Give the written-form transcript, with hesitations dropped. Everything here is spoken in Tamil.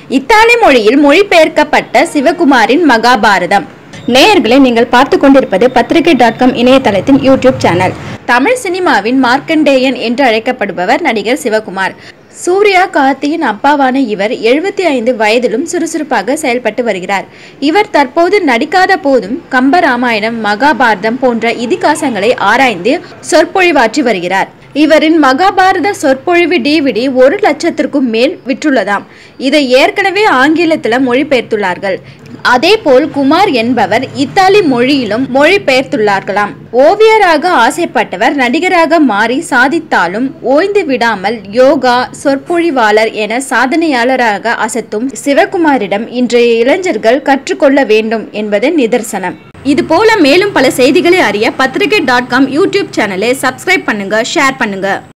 இத்தாலி மொழியில் மொழிபெயர்க்கப்பட்ட சிவகுமாரின் மகாபாரதம். நேயர்களை, நீங்கள் பார்த்து கொண்டிருப்பது பத்திரிகை.com இணையதளத்தின் யூடியூப் சேனல். தமிழ் சினிமாவின் மார்க்கண்டேயன் என்று அழைக்கப்படுபவர் நடிகர் சிவகுமார். சூர்யா, கார்த்தியின் அப்பாவான இவர் 75 வயதிலும் சுறுசுறுப்பாக செயல்பட்டு வருகிறார். இவர் தற்போது நடிக்காத போதும் கம்பராமாயணம், மகாபாரதம் போன்ற இதிகாசங்களை ஆராய்ந்து சொற்பொழிவாற்றி வருகிறார். இவரின் மகாபாரத சொற்பொழிவு DVD 1 லட்சத்திற்கும் மேல் விற்றுள்ளதாம். இதை ஏற்கனவே ஆங்கிலத்தில் மொழிபெயர்த்துள்ளார்கள். அதேபோல் குமார் என்பவர் இத்தாலி மொழியிலும் மொழிபெயர்த்துள்ளார்களாம். ஓவியராக ஆசைப்பட்டவர் நடிகராக மாறி சாதித்தாலும் ஓய்ந்து விடாமல் யோகா, சொற்பொழிவாளர் என சாதனையாளராக அசத்தும் சிவகுமாரிடம் இன்றைய இளைஞர்கள் கற்றுக்கொள்ள வேண்டும் என்பது நிதர்சனம். இதுபோல மேலும் பல செய்திகளை அறிய பத்திரிகை.com யூடியூப் சேனலை சப்ஸ்கிரைப் பண்ணுங்க, ஷேர் பண்ணுங்க.